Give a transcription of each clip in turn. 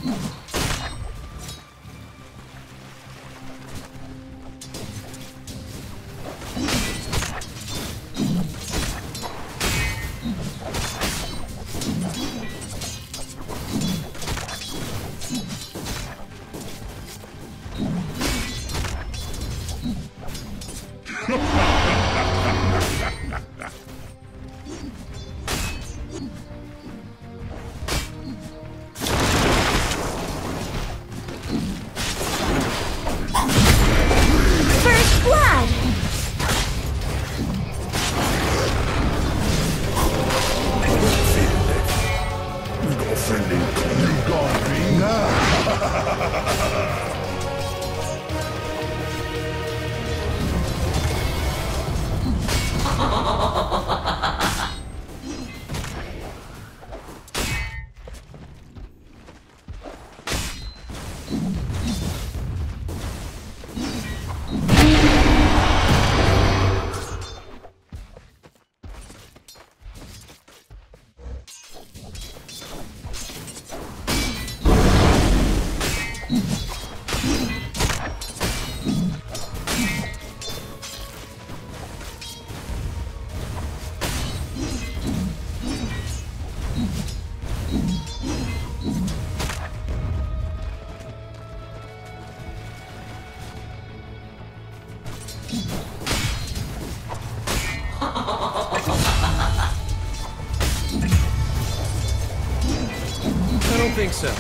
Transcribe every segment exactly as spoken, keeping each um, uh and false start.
I don't think so.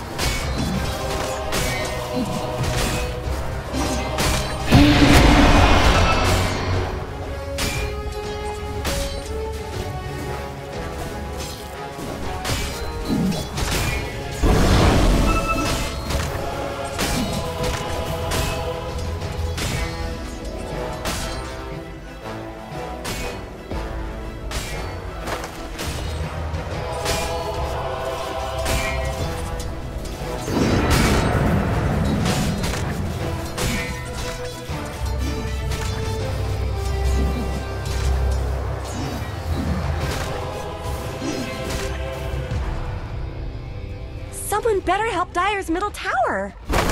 Someone better help Dyer's middle tower.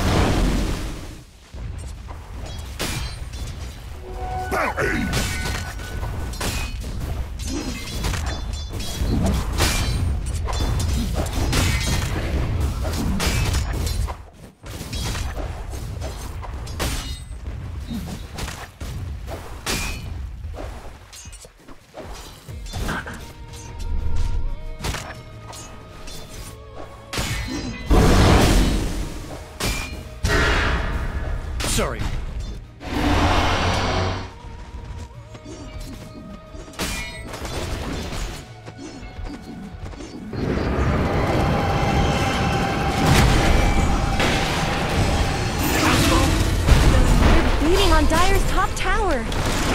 Sorry. Beating on Dyer's top tower.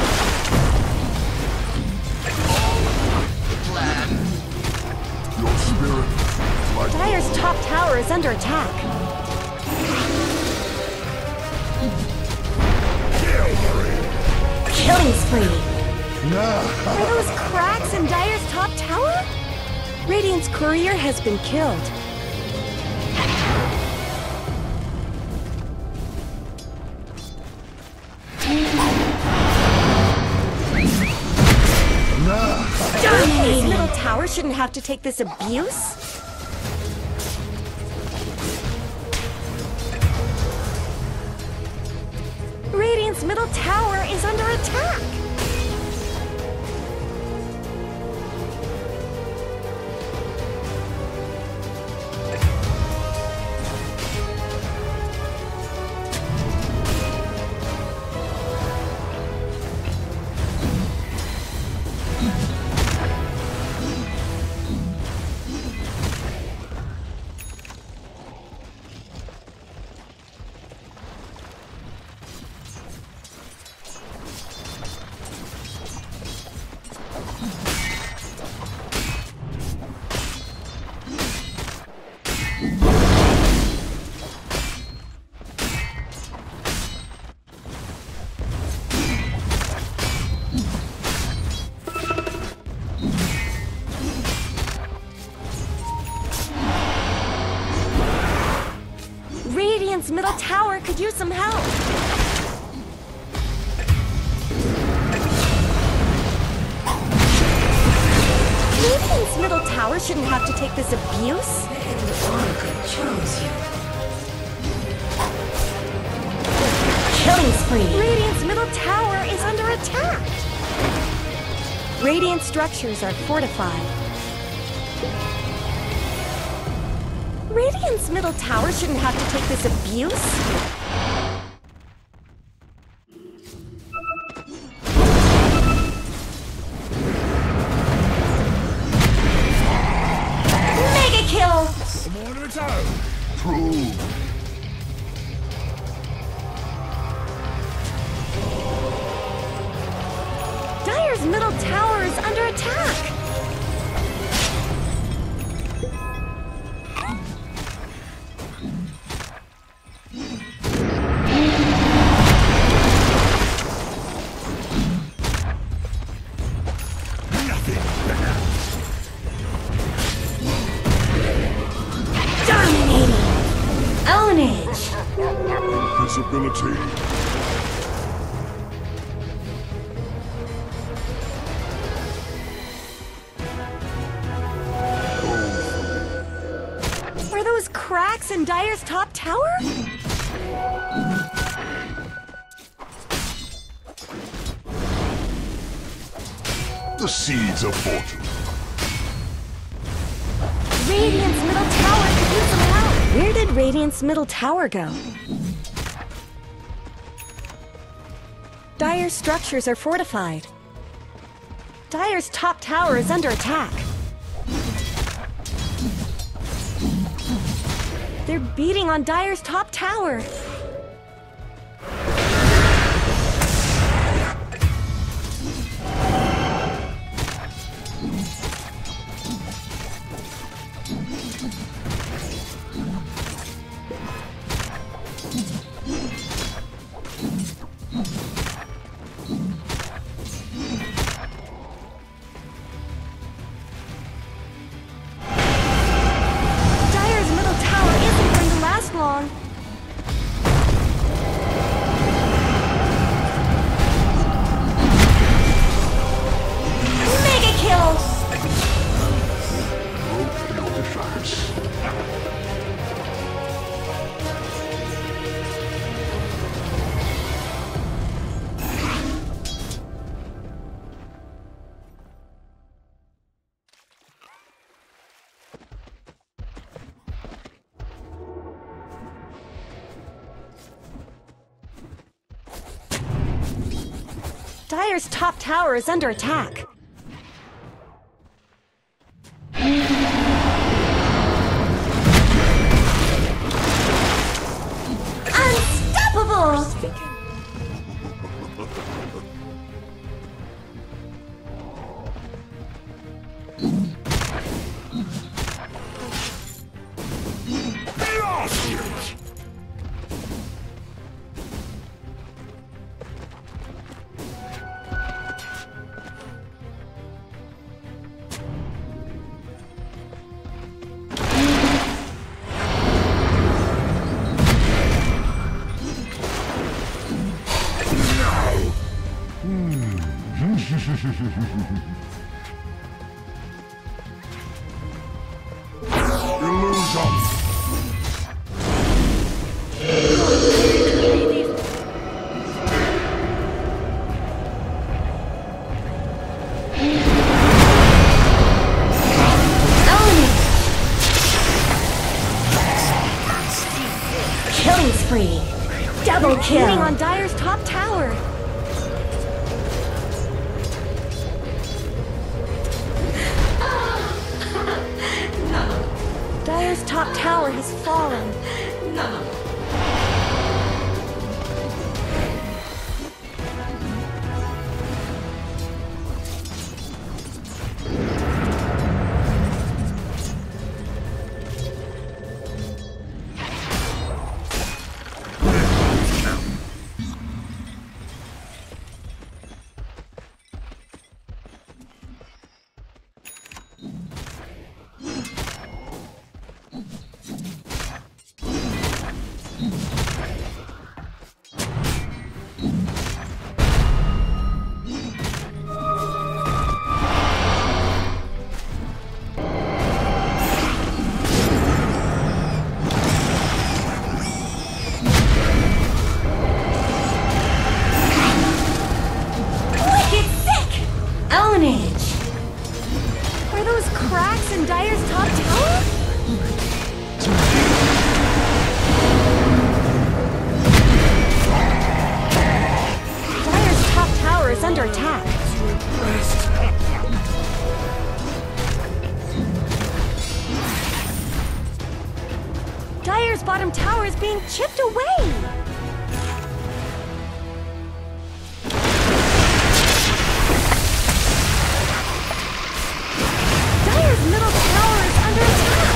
Your spirit, like Dyer's top tower is under attack. Killing spree. Are those cracks in Dyer's top tower? Radiant's courier has been killed. His middle tower shouldn't have to take this abuse. Radiant's middle tower is under attack. Radiant's middle tower could use some help. Radiant's middle tower shouldn't have to take this abuse. chose you. Killing spree. Radiant's middle tower is under attack. Radiant structures are fortified. Radiant's middle tower shouldn't have to take this abuse. True. Dire's middle tower is under attack. Visibility. Are those cracks in Dire's top tower? The seeds of fortune. Radiant's middle tower could use some help. Where did Radiant's middle tower go? Dire's structures are fortified. Dire's top tower is under attack. They're beating on Dire's top tower. Dire's top tower is under attack. Unstoppable! Illusion. Killing spree. Double kill. Hitting on Dire's top tower. Dire's top tower has fallen. No. cracks in Dire's top tower? Dire's top tower is under attack. Dire's bottom tower is being chipped away. Dire's middle tower is under attack.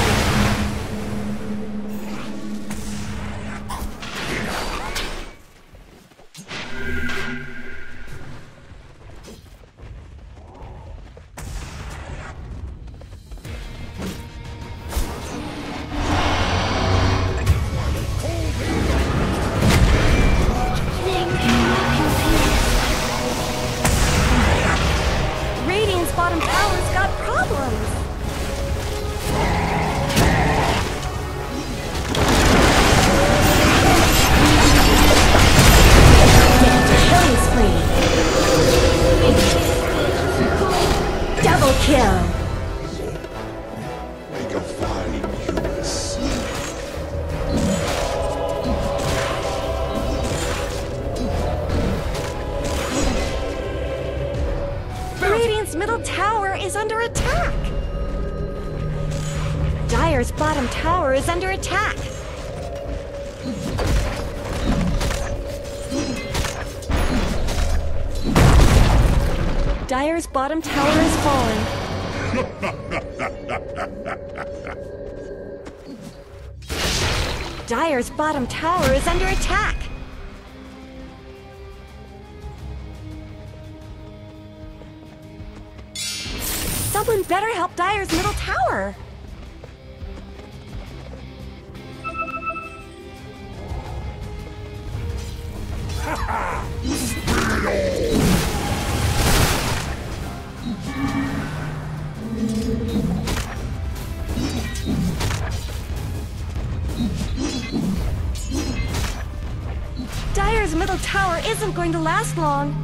Radiant's bottom tower's got problems. Killing spree. Double kill. Make a fine Midas. Radiant's middle tower is under attack. Dire's bottom tower is under attack. Dire's bottom tower is falling. Dire's bottom tower is under attack. Someone better help Dire's middle tower. Dire's middle tower isn't going to last long.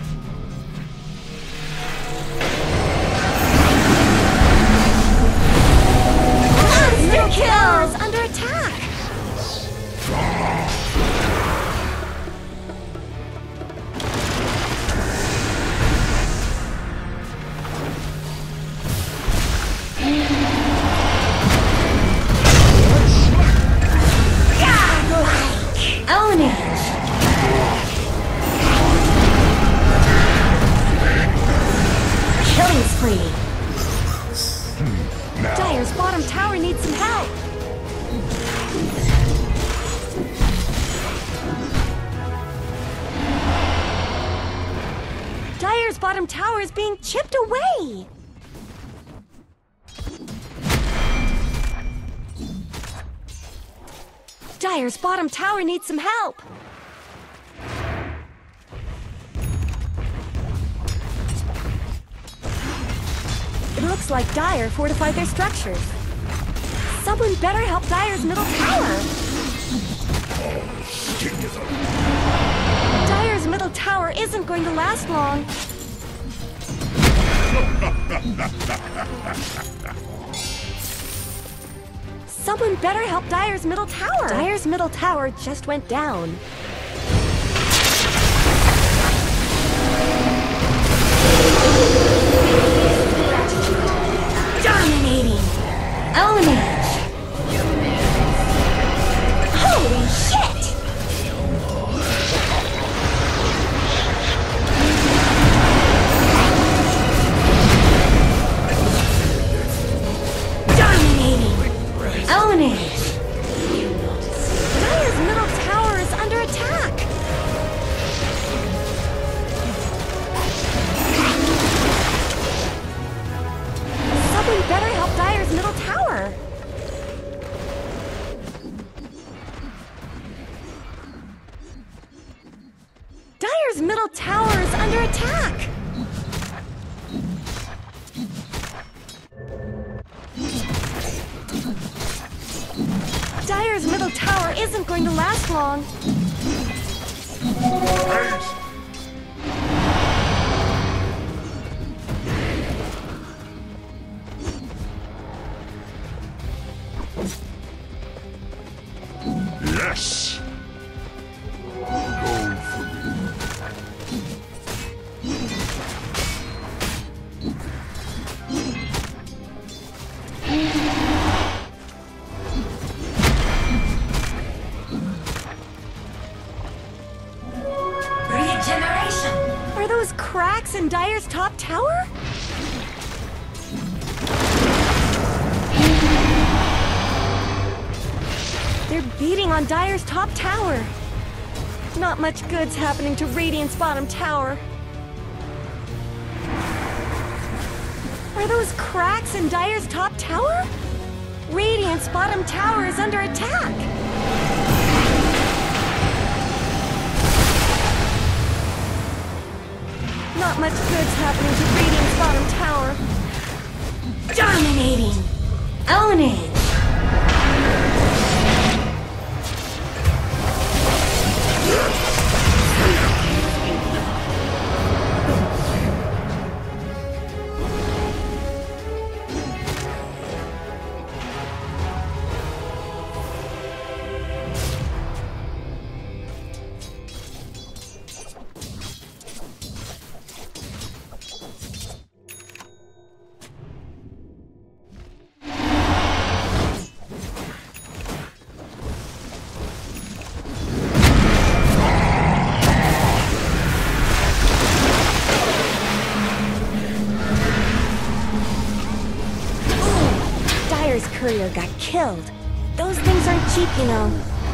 Monster kills under attack. Godlike. Own it. Killing spree. Dire's bottom tower needs some help. Dire's bottom tower is being chipped away. Dire's bottom tower needs some help. It looks like Dire fortified their structures. Someone better help Dire's middle tower. Dire's middle tower isn't going to last long. Someone better help Dire's middle tower. Dire's middle tower just went down. Dominating! Own it! Holy shit! Dominating! Own it! Dire's middle tower is under attack! Someone better help Dire's middle tower! Dire's middle tower is under attack! Dire's middle tower isn't going to last long. Yes! Go for me. Regeneration! Are those cracks in Dyer's top tower? They're beating on Dyer's top tower. Not much good's happening to Radiant's bottom tower. Are those cracks in Dyer's top tower? Radiant's bottom tower is under attack. Not much good's happening to Radiant's bottom tower. Dominating! Ownage! Courier got killed. Those things aren't cheap, you know.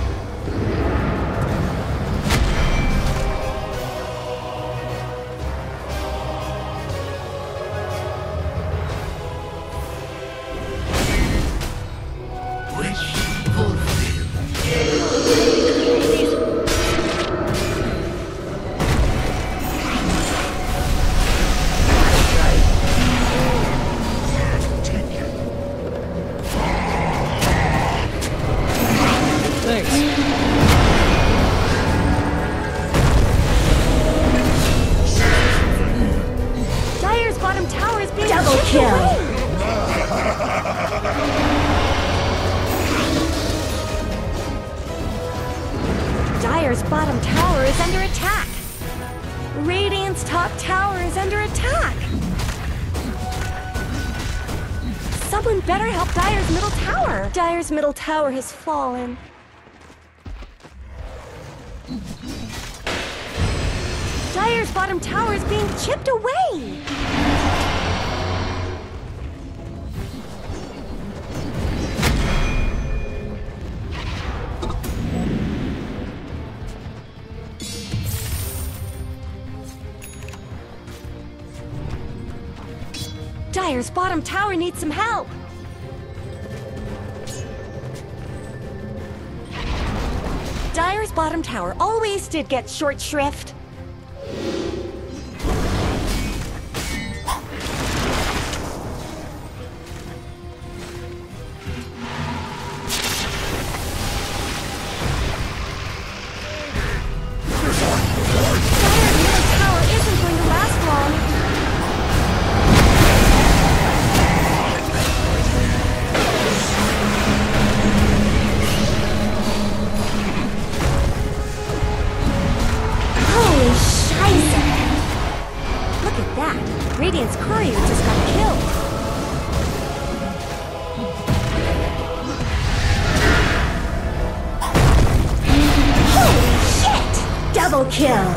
Dyer's bottom tower is under attack. Radiant's top tower is under attack. Someone better help Dyer's middle tower. Dyer's middle tower has fallen. Dyer's bottom tower is being chipped away. Dyer's bottom tower needs some help. Dyer's bottom tower always did get short shrift. Radiant's courier just got killed. Holy shit! Double kill!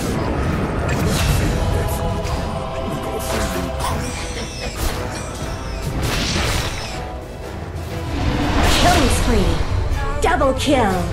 Killing spree! Double kill!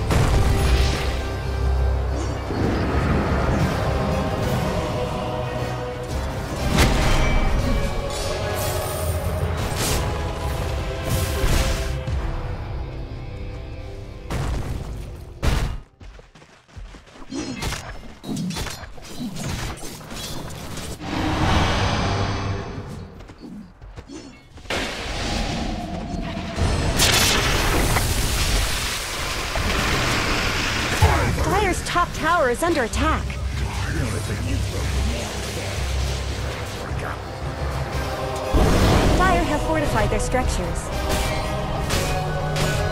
Top tower is under attack. Dire have fortified their structures.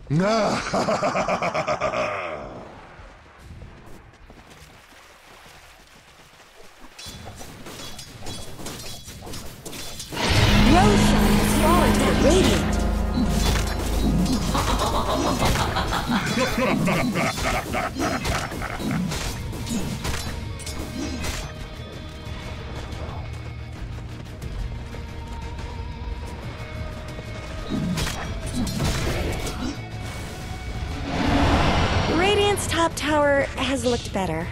Roshan has fallen to the Radiant. Radiant's top tower has looked better.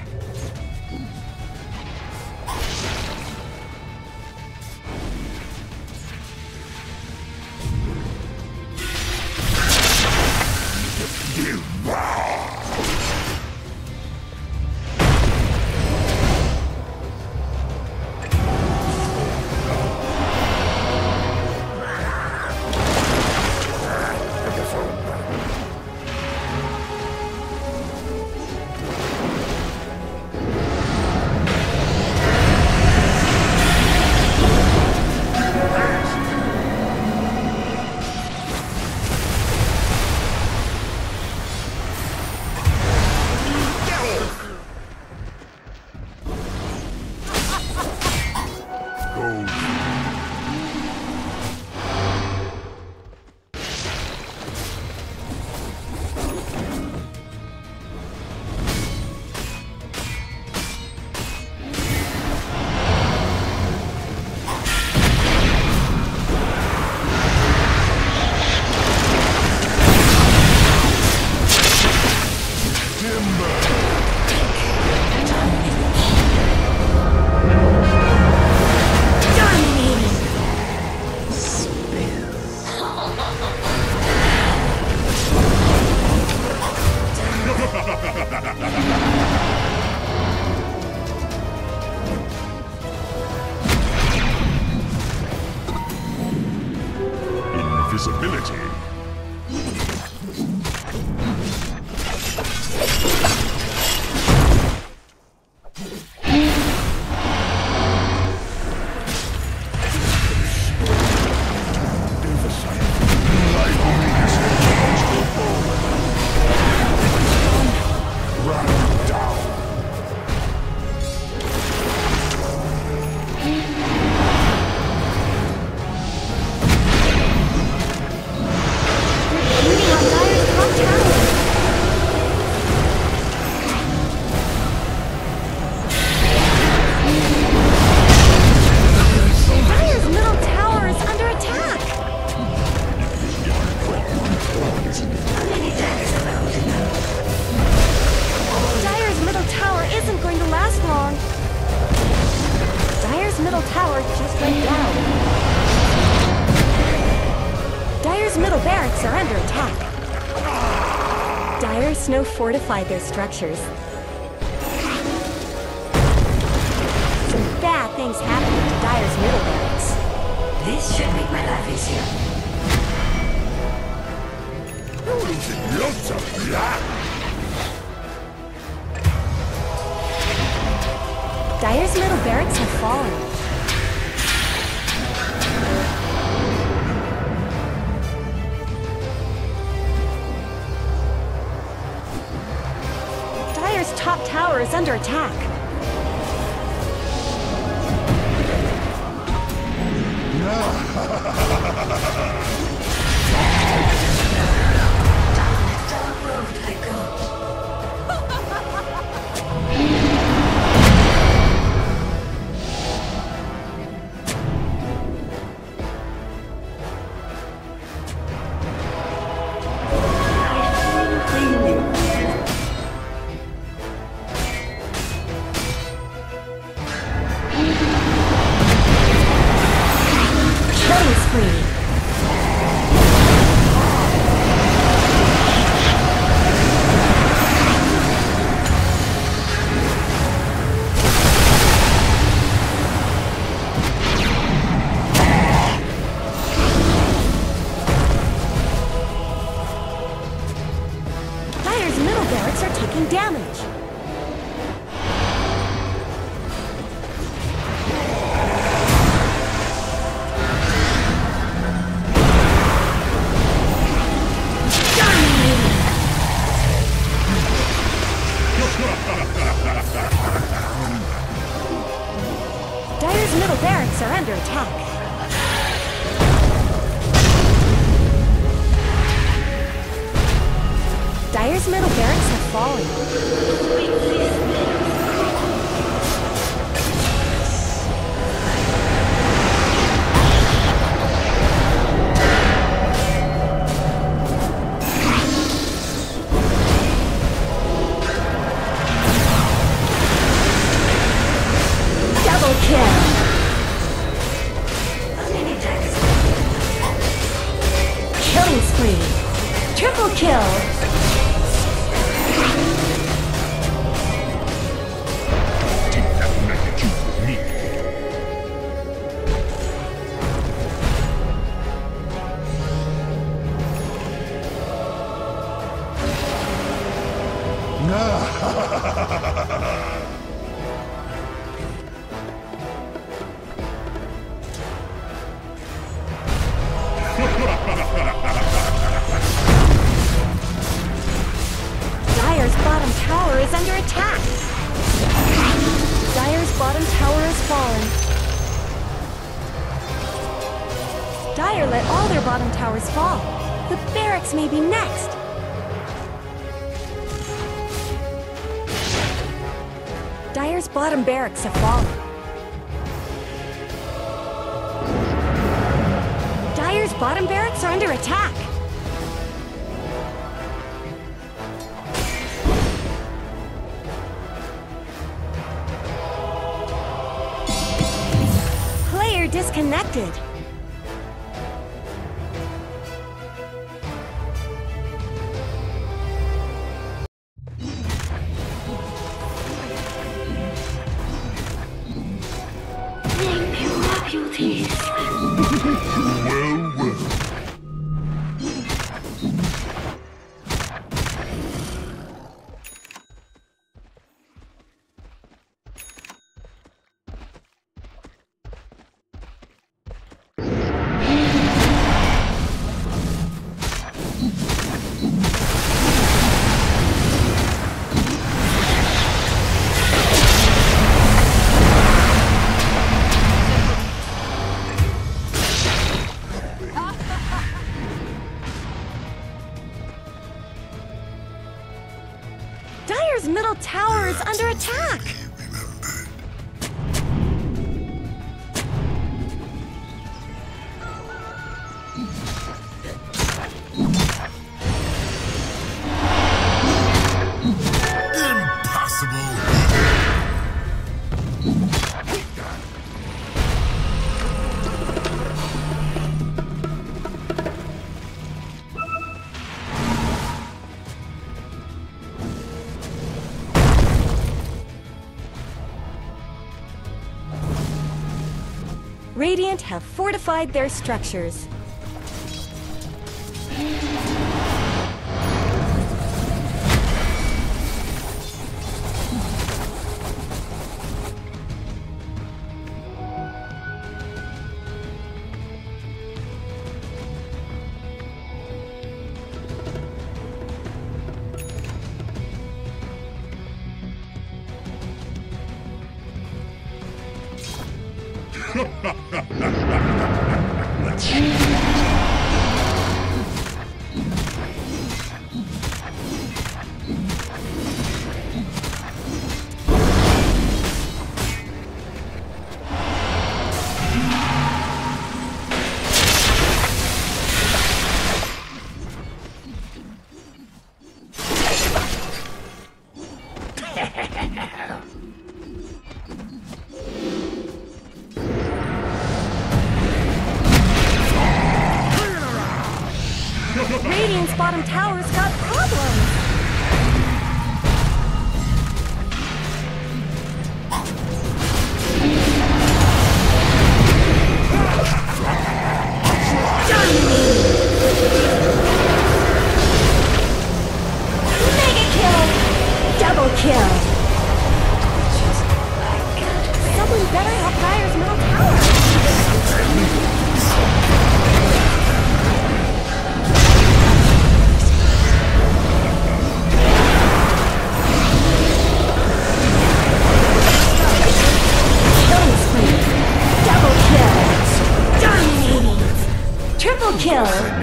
Invisibility. Snow fortified their structures. Some bad things happened to Dire's middle barracks. This should make my life easier. Lots of blood. Dire's middle barracks have fallen. Top tower is under attack. Triple kill! Take that magnitude with me. Dire's bottom tower is under attack. Dire's bottom tower has fallen. Dire let all their bottom towers fall. The barracks may be next. Dire's bottom barracks have fallen. Dire's bottom barracks are under attack. Player disconnected. Well, well. Dire's middle tower is under attack. Radiant have fortified their structures. Let's see. Radiant's bottom tower's got problems. Mega kill! Double kill! Someone better help Dire's middle tower! Triple kill!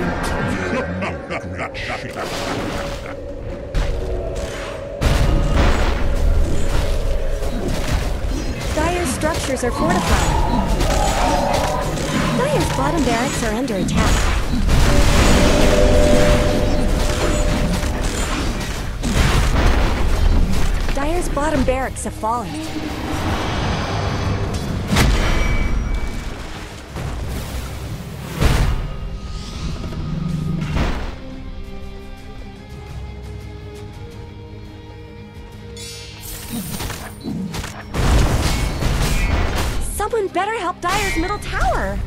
Dire's structures are fortified. Dire's bottom barracks are under attack. Dire's bottom barracks have fallen. better help Dire's middle tower.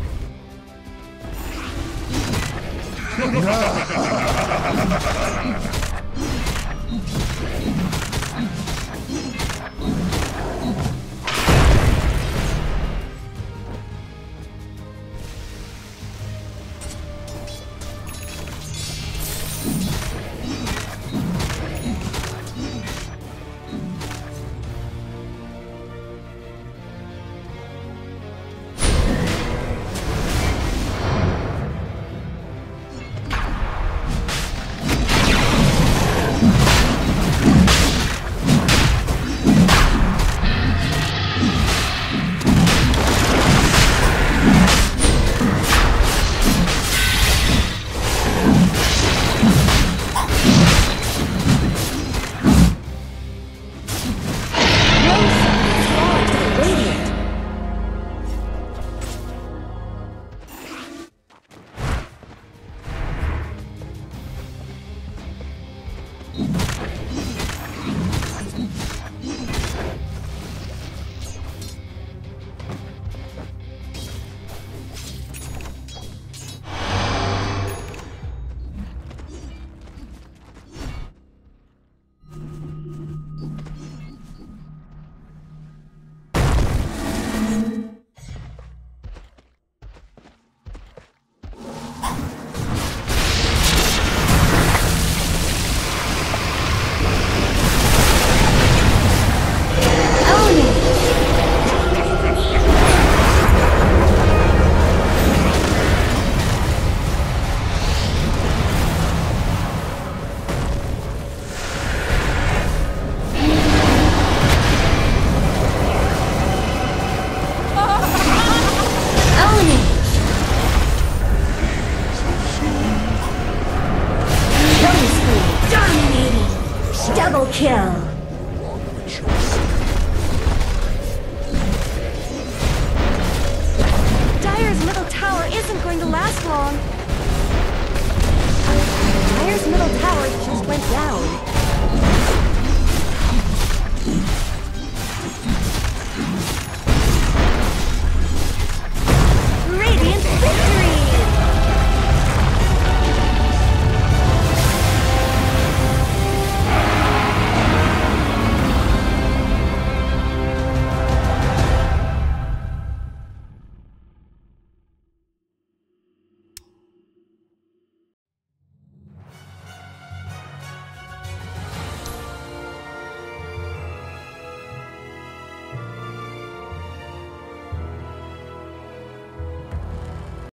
Double kill! Dire's middle tower isn't going to last long.